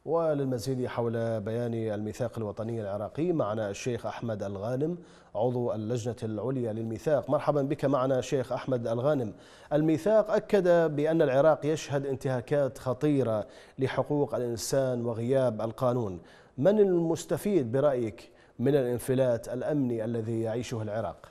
وللمزيد حول بيان الميثاق الوطني العراقي معنا الشيخ أحمد الغانم عضو اللجنة العليا للميثاق. مرحبا بك معنا شيخ أحمد الغانم. الميثاق أكد بأن العراق يشهد انتهاكات خطيرة لحقوق الإنسان وغياب القانون. من المستفيد برأيك من الانفلات الأمني الذي يعيشه العراق؟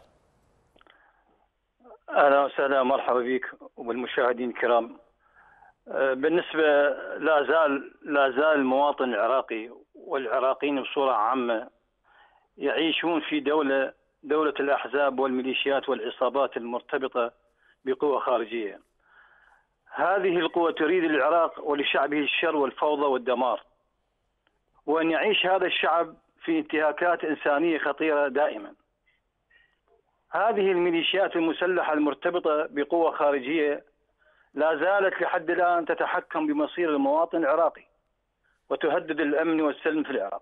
أهلا وسهلا، مرحبا بك وبالمشاهدين الكرام. بالنسبة لا زال المواطن العراقي والعراقيين بصورة عامة يعيشون في دولة الأحزاب والميليشيات والعصابات المرتبطة بقوى خارجية. هذه القوى تريد للعراق ولشعبه الشر والفوضى والدمار، وأن يعيش هذا الشعب في انتهاكات إنسانية خطيرة دائما. هذه الميليشيات المسلحة المرتبطة بقوى خارجية لا زالت لحد الآن تتحكم بمصير المواطن العراقي وتهدد الأمن والسلم في العراق.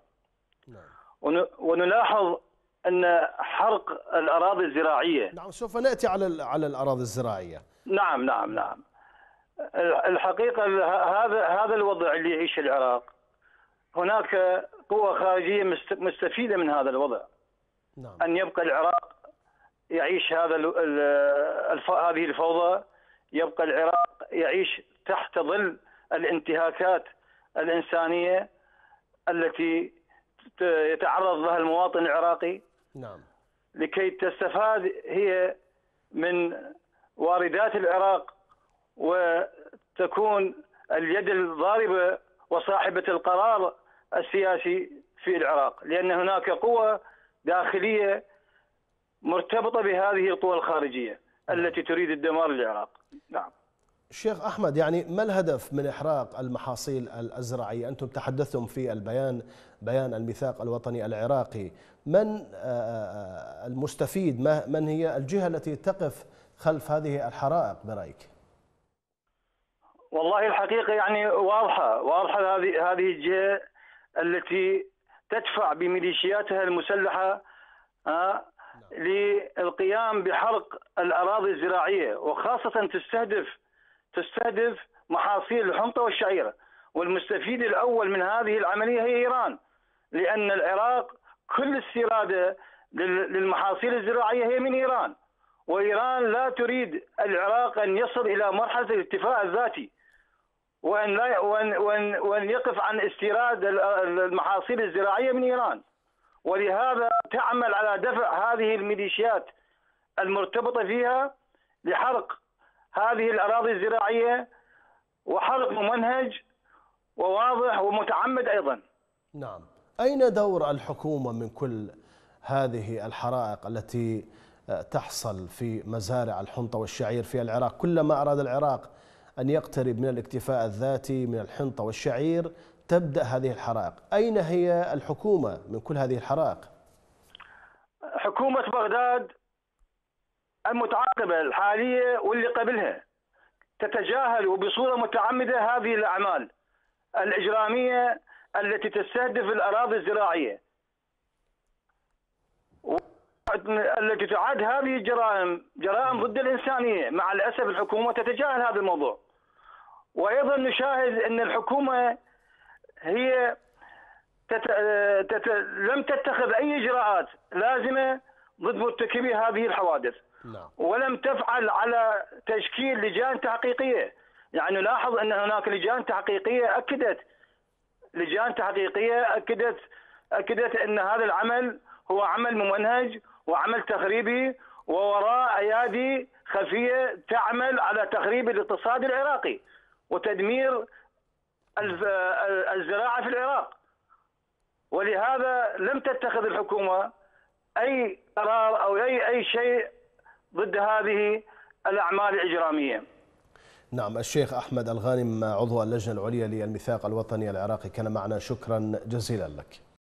ونلاحظ أن حرق الأراضي الزراعية. نعم، سوف نأتي على الأراضي الزراعية. نعم. الحقيقة هذا الوضع اللي يعيشه العراق، هناك قوى خارجية مستفيدة من هذا الوضع. نعم. أن يبقى العراق يعيش هذه الفوضى، يبقى العراق يعيش تحت ظل الانتهاكات الإنسانية التي يتعرض لها المواطن العراقي. نعم. لكي تستفاد هي من واردات العراق وتكون اليد الضاربة وصاحبة القرار السياسي في العراق، لأن هناك قوى داخلية مرتبطة بهذه القوى الخارجية التي تريد الدمار للعراق. نعم. شيخ أحمد، يعني ما الهدف من إحراق المحاصيل الزراعية؟ أنتم تحدثتم في بيان الميثاق الوطني العراقي. من المستفيد؟ من هي الجهة التي تقف خلف هذه الحرائق برأيك؟ والله الحقيقة يعني واضحة هذه الجهة التي تدفع بميليشياتها المسلحة للقيام بحرق الأراضي الزراعية، وخاصة تستهدف محاصيل الحنطة والشعيرة. والمستفيد الأول من هذه العملية هي إيران، لأن العراق كل استيراده للمحاصيل الزراعية هي من إيران، وإيران لا تريد العراق أن يصل إلى مرحلة الاكتفاء الذاتي، وأن يقف عن استيراد المحاصيل الزراعية من إيران. ولهذا تعمل على دفع هذه الميليشيات المرتبطة فيها لحرق هذه الأراضي الزراعية، وحرق ممنهج وواضح ومتعمد أيضا. نعم. أين دور الحكومة من كل هذه الحرائق التي تحصل في مزارع الحنطة والشعير في العراق؟ كلما أراد العراق أن يقترب من الاكتفاء الذاتي من الحنطة والشعير تبدأ هذه الحرائق. أين هي الحكومة من كل هذه الحرائق؟ حكومة بغداد المتعاقبة الحالية واللي قبلها تتجاهل وبصورة متعمدة هذه الأعمال الإجرامية التي تستهدف الأراضي الزراعية، التي تعد هذه جرائم ضد الإنسانية. مع الأسف الحكومة تتجاهل هذا الموضوع. وأيضا نشاهد أن الحكومة هي لم تتخذ أي إجراءات لازمة ضد مرتكبي هذه الحوادث. نعم. ولم تفعل على تشكيل لجان تحقيقية. يعني نلاحظ أن هناك لجان تحقيقية أكدت أن هذا العمل هو عمل ممنهج وعمل تخريبي، ووراء أيادي خفية تعمل على تخريب الاقتصاد العراقي وتدمير الزراعة في العراق. ولهذا لم تتخذ الحكومة أي قرار أو أي شيء ضد هذه الأعمال الإجرامية. نعم. الشيخ أحمد الغانم عضو اللجنة العليا للميثاق الوطني العراقي كان معنا، شكرا جزيلا لك.